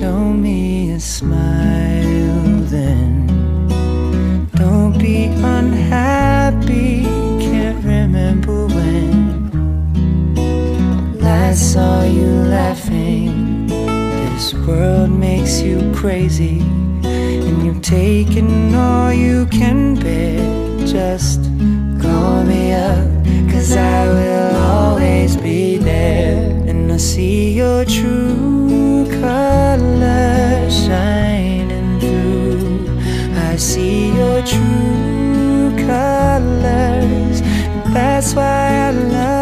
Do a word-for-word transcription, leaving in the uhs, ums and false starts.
show me a smile then. Don't be unhappy, can't remember when last saw you laughing. This world makes you crazy, and you've taken all you can bear. Just call me up, 'cause I will always be there. And I see your true colors shining through. I see your true colors, and that's why I love